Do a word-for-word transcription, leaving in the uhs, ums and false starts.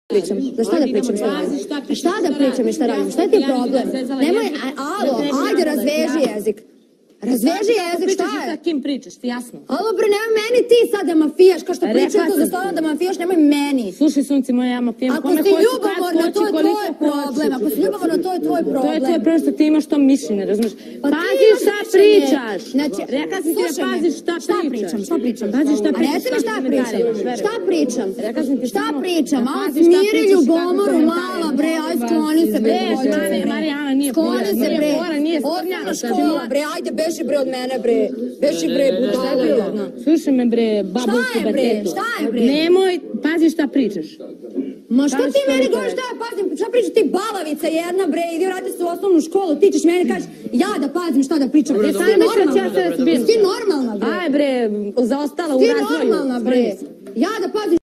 pričam? Da šta da pričam šta radim? Šta da pričam i šta radim? Šta je ti problem? Nemoj, alo, ajde razveži jezik. Razveži jezik, šta je? Sa kim pričaš, ti jasno? Alo bre, nemoj meni ti sad da mafijaš, kao što pričam tu za stolom da mafijaš, nemoj meni. Slušaj sunci moja, ja mafijam. Ako si ljubomorna, to je tvoj problem. Ako si ljubomorna, to je tvoj problem. To je tvoj problem što ti imaš to mišljenje, razumiješ? Pazi šta pričaš. Reka sam ti da paziš šta pričam. Šta pričam? Pazi šta pričam. A reci mi šta pričam? Šta pričam? Šta pričam? A smiri ljubomoru, mala bre, aj skloni se bre. Marijana nije skloni se bre. Osnovna škola bre, ajde beži bre od mene bre. Beži bre, budalo jedna. Slušaj me bre, babušku batetu. Šta je bre? Nemoj, pazi šta pričaš. Ma što ti meni govoriš šta ja pazim, šta pričaš ti balavica jedna bre, idi vrati se u osnovnu školu, ti ćeš meni kažeš ja da pazim šta da pričam. Ti normalna bre. Aj bre, zaostala u razvoju. Ti normalna bre, ja da pazim.